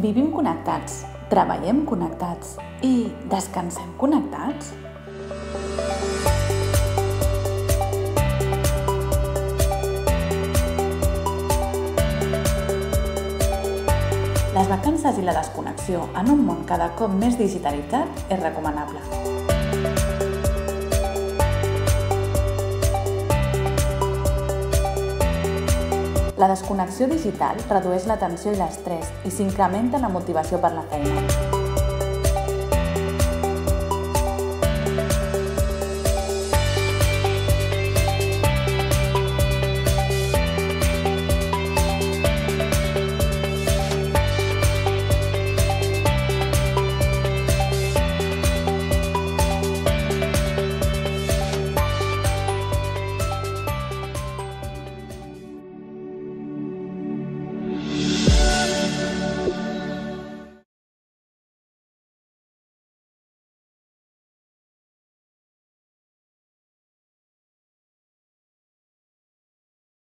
Vivim connectats, treballem connectats i descansem connectats? Les vacances i la desconnexió en un món cada cop més digitalitzat és recomanable. La desconnexió digital redueix la tensió i l'estrès i s'incrementa la motivació per la feina.